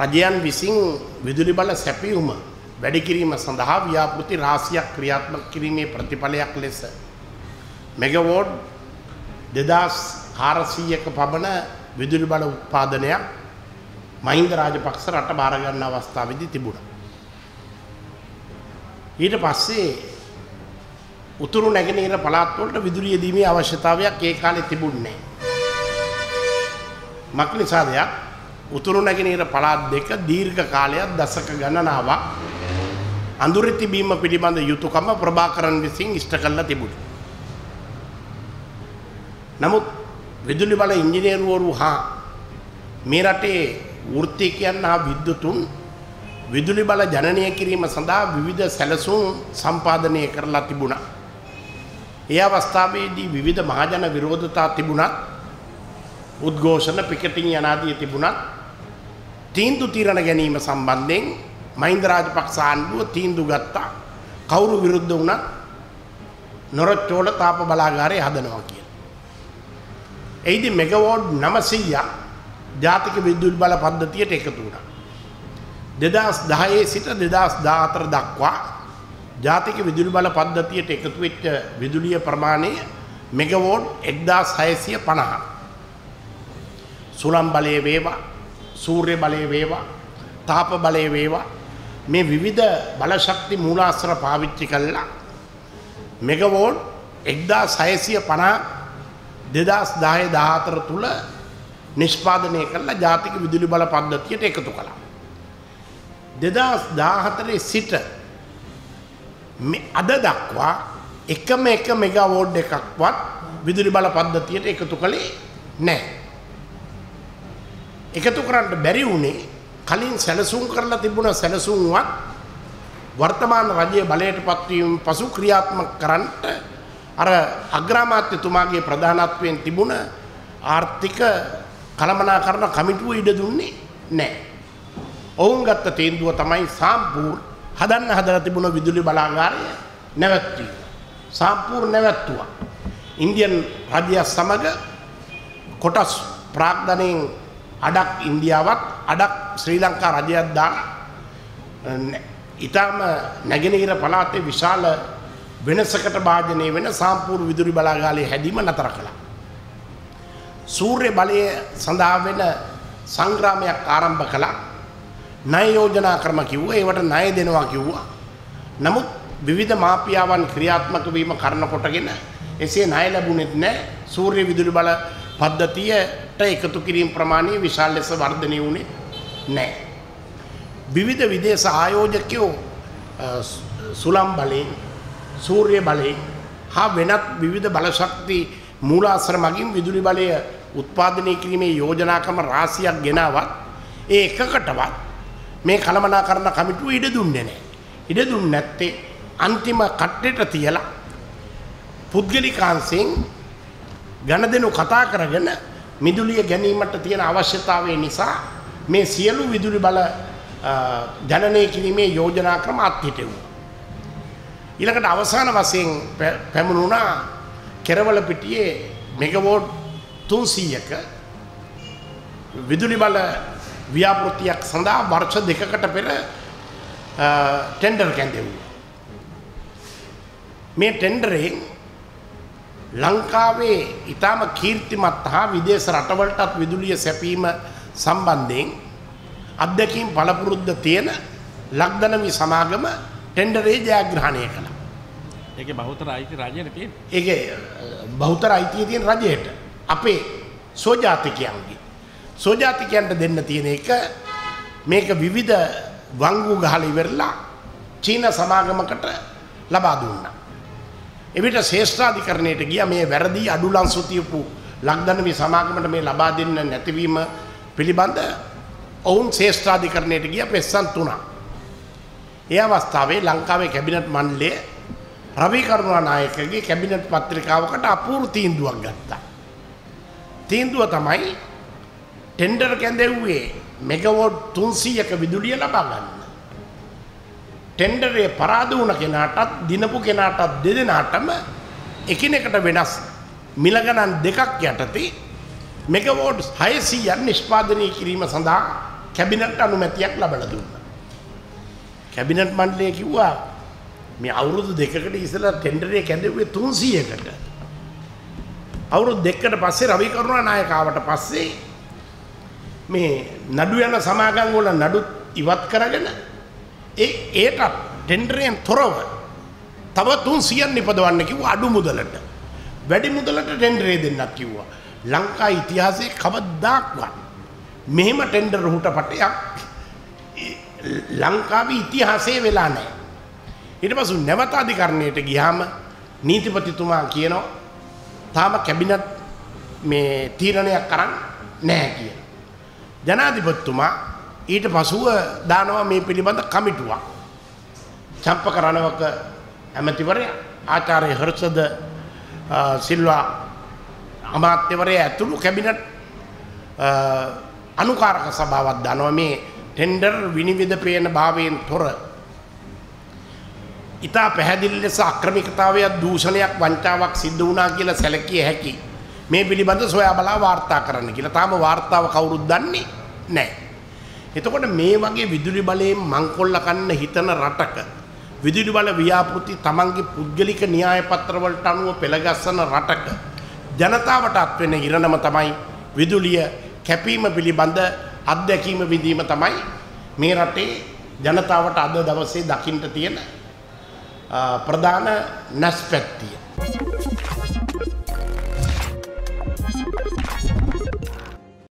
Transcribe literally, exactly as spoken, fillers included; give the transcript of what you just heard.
රජයන් විසින් විදුලි බල සැපයුම වැඩි කිරීම සඳහා ව්‍යාපෘති රාශියක් ක්‍රියාත්මක කිරීමේ ප්‍රතිඵලයක් ලෙස මෙගාවොට් දෙදාස් හාරසීයක පමණ විදුලි බල උත්පාදනයක් මහින්ද රාජපක්ෂ රට බාර ගන්න අවස්ථාවේදී තිබුණා. ඊට පස්සේ උතුරු නැගෙනහිර පළාත් වලට විදුලිය දීමේ අවශ්‍යතාවයක් ඒ කාලේ තිබුණේ නැහැ. මක් නිසාද? උතුරු නැගෙනහිර පළාත් දෙක දීර්ඝ කාලයක් දශක ගණනාවක් අඳුරේ තිබීම පිළිබඳ යුතුයකම ප්‍රභාකරන් විසින් ඉෂ්ට කළා තිබුණා. නමුත් විදුලි බල ඉංජිනේරුවරු හා මේ රටේ වෘත්තිකයන් හා විද්වතුන් විදුලි බල ජනනය කිරීම සඳහා විවිධ සැලසුම් සම්පාදනය කරලා තිබුණා. ඒ අවස්ථාවේදී විවිධ මහජන විරෝධතා තිබුණත් උද්ඝෝෂණ පිකටින් යනාදී තිබුණත් තීන්දුව తీරන ගැනීම සම්බන්ධයෙන් මහින්ද රාජපක්ෂ ආණ්ඩුව තීන්දුව ගත්තා. කවුරු විරුද්ධ වුණත් නොරොච්චෝල තාප බලාගාරය හදනවා කියලා. එයිදී මෙගාවොට් නවසීයක් ජාතික විදුලි බල පද්ධතියට එකතු වුණා. දෙදාස් දහයේ සිට දෙදාස් දාහතර දක්වා ජාතික විදුලි බල පද්ධතියට එකතු වෙච්ච විදුලිය ප්‍රමාණය මෙගාවොට් එක්දාස් හයසිය පනහ. සුළං බලය වේවා, සූර්ය බලය වේවා, තාප බලය වේවා මේ විවිධ බල ශක්ති මූලාශ්‍ර පාවිච්චි කළා මෙගාවොට් එක්දාස් හයසිය පනහ දෙදාස් දහය දාහතර තුල නිෂ්පාදනය කළා ජාතික විදුලි බල පද්ධතියට එකතු කළා. දෙදාස් දාහතරේ සිට අද දක්වා එකම එක මෙගාවොට් එකක්වත් විදුලි බල පද්ධතියට එකතු කළේ නැහැ. එකතු කරන්න බැරි වුණේ කලින් සැලසුම් කරලා තිබුණ සැලසුම්වත් වර්තමාන රජයේ බලයට පත්වීම පසු ක්‍රියාත්මක කරන්නට අර අග්‍රාමාත්‍යතුමාගේ ප්‍රධානත්වයෙන් තිබුණ ආර්ථික කළමනාකරණ කමිටුව ඉඩ දුන්නේ නැහැ. ඔවුන් ගත්ත තීන්දුව තමයි සාම්පූර් හදන්න හදලා තිබුණ විදුලි බලාගාරය නැවැත්වීම. සාම්පූර් නැවැත්තුවා. ඉන්දියන් රජය සමග කොටස් ප්‍රාග්ධනයෙන් අඩක් ඉන්දියාවත් අඩක් ශ්‍රී ලංකා රජයක් දාන ඊටම නැගෙනහිර පළාතේ විශාල වෙනසකට භාජනය වෙන සාම්පූර් විදුලි බලාගාරයේ හැදීම නතර කළා. සූර්ය බලය සඳහා වෙන සංග්‍රාමයක් ආරම්භ කළා. ණය යෝජනා ක්‍රම කිව්වා, ඒවට ණය දෙනවා කිව්වා. නමුත් විවිධ මාපියාවන් ක්‍රියාත්මක වීම කරන කොටගෙන එසේ ණය ලැබුණෙත් නැහැ. සූර්ය විදුලි බල පද්ධතියට එකතු කිරීම ප්‍රමාණය විශාල ලෙස වර්ධනය වුණේ නැහැ. විවිධ විදේශ ආයෝජකයෝ සුළං බලයෙන්, සූර්ය බලයෙන් හා වෙනත් විවිධ බල ශක්ති මූලාශ්‍ර මගින් විදුලි බලය උත්පාදනය කිරීමේ යෝජනාකම රාශියක් ගෙනාවත් ඒ එකකටවත් මේ කළමනාකරණ කමිටුව ඉඩ දුන්නේ නැහැ. ඉඩ දුන්නේ නැත්තේ අන්තිම කට්ටේට තියලා පුද්ගලිකාංශයෙන් ගණදෙනු කතා කරගෙන විදුලිය ගැනීමට තියෙන අවශ්‍යතාවය නිසා මේ සියලු විදුලි බල ජනනය කිරීමේ යෝජනා ක්‍රම අත්හිටුවා. ඊළඟට අවසාන වශයෙන් පැමුණුණා කෙරවල පිටියේ මෙගාවොට් තුන්සීයක විදුලි බල ව්‍යාපෘතියක් සඳහා වර්ෂ දෙකකට පෙර ටෙන්ඩර් කැඳෙව්වා. මේ ටෙන්ඩරේ ලංකාවේ ඊටම කීර්තිමත් හා විදේශ රටවලටත් විදුලිය සැපීම සම්බන්ධයෙන් අධ්‍යක්ෂින් පළපුරුද්ද තියෙන ලක්දනවි සමාගම ටෙන්ඩරේ ජයග්‍රහණය කළා. ඒකේ බහුතර අයිති රජයට තියෙන. ඒකේ බහුතර අයිතිය තියෙන රජයට. අපේ සෝජාතිකයන්ගේ. සෝජාතිකයන්ට දෙන්න තියෙන එක මේක විවිධ වංගු ගහලා ඉවරලා චීන සමාගමකට ලබා දුන්නා. එවිට ශ්‍රේෂ්ඨාධිකරණයට ගියා මේ වැරදි අඩුලංසු තියපු ලක්දනවි සමාගමට මේ ලබා දෙන්න නැතිවීම පිළිබඳ ඔවුන් ශ්‍රේෂ්ඨාධිකරණයට ගියා පෙස්සන් තුනක්. ඒ අවස්ථාවේ ලංකාවේ කැබිනට් මණ්ඩලය රවි කරුණානායකගේ කැබිනට් පත්‍රිකාවකට අපූර්ව තීන්දුවක් ගත්තා. තීන්දුව තමයි ටෙන්ඩර් කැඳෙව්වේ මෙගාවොට් තුන්සීයක විදුලිය ලබා ගන්න. ටෙන්ඩරේ පරාද වුණ කෙනාටත් දිනපු කෙනාටත් දෙදෙනාටම එකිනෙකට වෙනස් මිල ගණන් දෙකක් යටතේ මෙගාවොට් හයසීයක් නිෂ්පාදනය කිරීම සඳහා කැබිනට් අනුමැතියක් ලබලා දුන්නා. කැබිනට් මණ්ඩලය කිව්වා මේ අවුරුදු දෙකකට ඉස්සෙල්ලා ටෙන්ඩර් එක කැඳෙව්වේ තුන්සීයකට. අවුරුදු දෙකකට පස්සේ රවි කරුණානායක ආවට පස්සේ මේ නඩු යන සමාගම් වල නඩු ඉවත් කරගෙන ඒ ඒට ටෙන්ඩරයෙන් තොරව තව තුන්සීයක් නිපදවන්න කිව්වා අඩු මුදලට. වැඩි මුදලට ටෙන්ඩරේ දෙන්නත් කිව්වා. ලංකා ඉතිහාසයේ කවදාක්වත් මෙහෙම ටෙන්ඩර් හුටපටයක් ලංකාවේ ඉතිහාසයේ වෙලා නැහැ. ඊට පස්සේ නැවත අධිකරණයට ගියාම නීතිපතිතුමා කියනවා තාම කැබිනට් මේ තීරණයක් කරන් නැහැ කියලා. ජනාධිපතිතුමා ඊට පසුව දානවා මේ පිළිබඳ කමිටුවක්. චම්පක රණවක ඇමතිවරයා ආචාර්ය හර්ෂද සිල්වා අමාත්‍යවරයා ඇතුළු කැබිනට් අනුකාරක සභාවක් දානවා මේ ටෙන්ඩර් විනිවිද පේන භාවයෙන් තොර ඉතා පැහැදිලි ලෙස අක්‍රමිකතාවයක් දූෂණයක් වංචාවක් සිද්ධ වුණා කියලා සැලකිය හැකි මේ පිළිබඳ සොයා බලා වාර්තා කරන්න කියලා. තාම වාර්තාව කවුරුත් දන්නේ නැහැ. එතකොට මේ වගේ විදුලි බලයෙන් මංකොල්ල කන්න හිතන රටක විදුලි බල ව්‍යාපෘති තමන්ගේ පුද්ගලික න්‍යාය පත්‍ර වලට අනුව පෙළගස්සන රටක ජනතාවට අත් වෙන ඉරණම තමයි විදුලිය කැපීම පිළිබඳ අත්දැකීම විඳීම තමයි මේ රටේ ජනතාවට අද දවසේ දකින්න තියෙන ප්‍රධාන නැස්පැත්තිය.